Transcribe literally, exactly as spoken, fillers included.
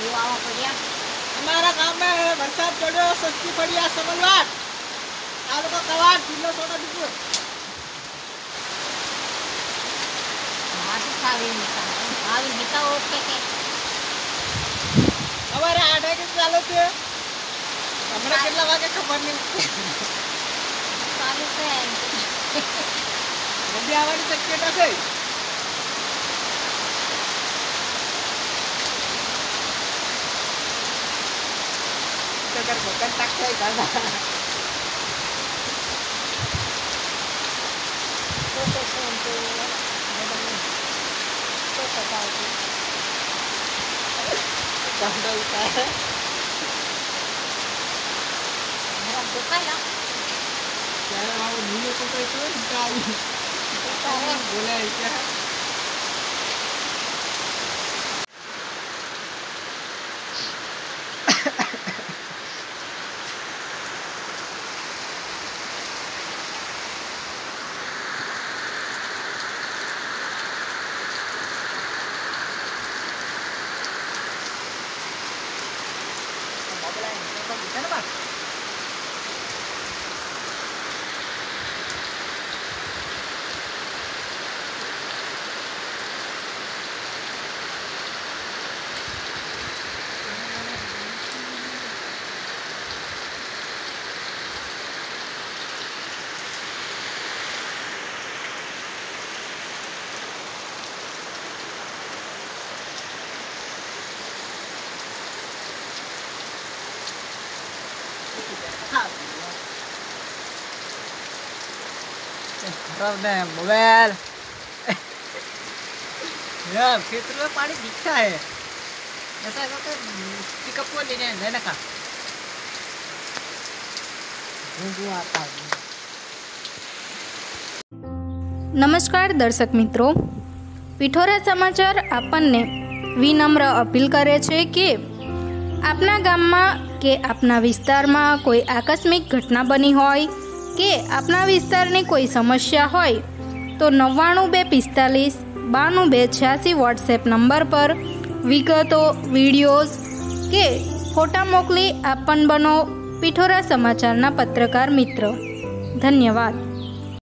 आवा पड़िया हमारा गांव में वरसाद पड़ो सस्ती पड़िया समलवाट तालुका कवाड़ जिला छोटाउदेपुर माटी खावी निका खावी निका ओके के हमारे आठे के चालू थे हमरा कितना वाके खबर नहीं चालू से नदी आवानी शक्यता से कर बकन टाकताय दादा तो तो तो तो पता है दादा उतार मेरा दुकान ना क्या वो नीले को तो इतना निकाल उतारे बोला है क्या खराब है मोबाइल यार खेत में पानी दिखता है ऐसा करके पिकअप को लेने लेने का घूम आता है। नमस्कार दर्शक मित्रों, पिठोरा समाचार आपने विनम्र अपील करे छे कि आपना गाममां के आपना विस्तारमां कोई आकस्मिक घटना बनी होय के आपना विस्तारनी कोई समस्या होय तो नव्वाणु बे पिस्तालीस बाणु बे छियासी वॉट्सएप नंबर पर विगतो विडियोज के फोटा मोकली आपन बनो पिठोरा समाचारना पत्रकार मित्र। धन्यवाद।